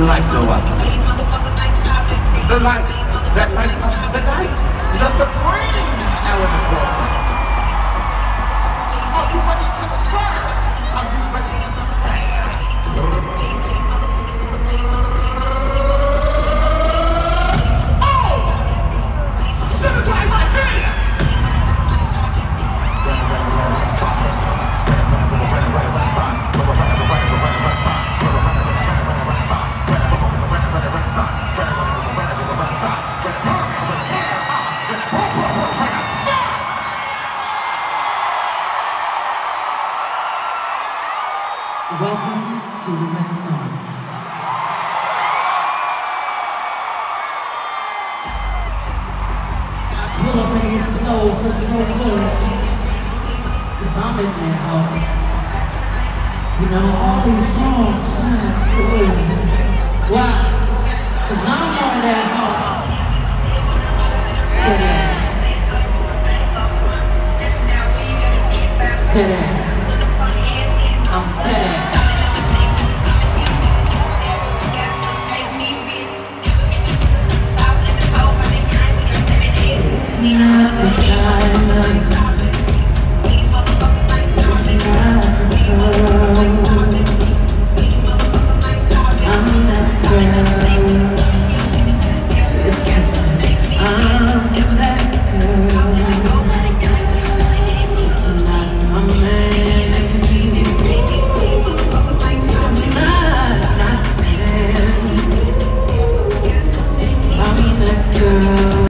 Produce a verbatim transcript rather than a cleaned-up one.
like no other. The light that lights up the night. The supreme element warfare. Are you ready to serve? Are you ready to stand? Oh! This is why I see you! Welcome to the Renaissance. I pull up in these clothes, look so good, cause I'm in there, ho. You know, all these songs sound good. Why? Cause I'm on that ho. Dead end. Dead end.